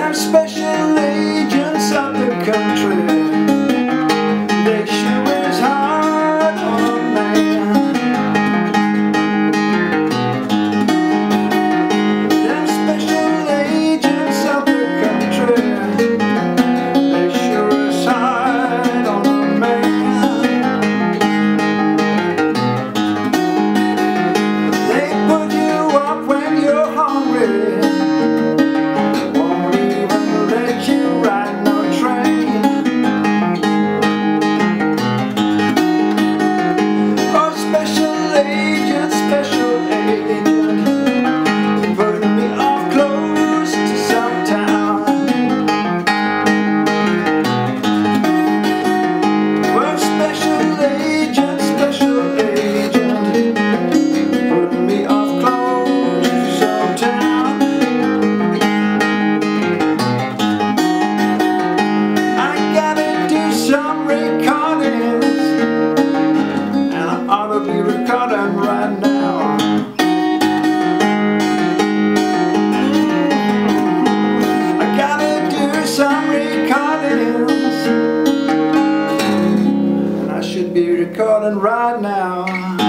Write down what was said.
They're special agents of the country. They sure is hard on a man. They're special agents of the country. They sure is hard on a man. They put you up when you're hungry. Recording right now. I gotta do some recordings, and I should be recording right now.